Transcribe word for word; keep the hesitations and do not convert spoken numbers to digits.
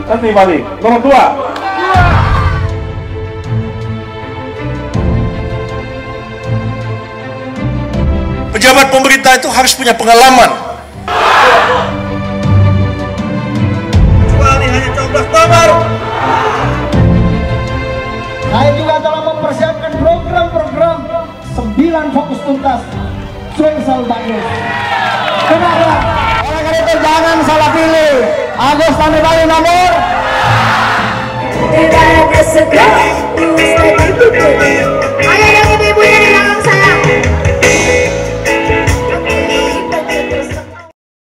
Nanti balik. Nomor dua. Pejabat pemerintah itu harus punya pengalaman.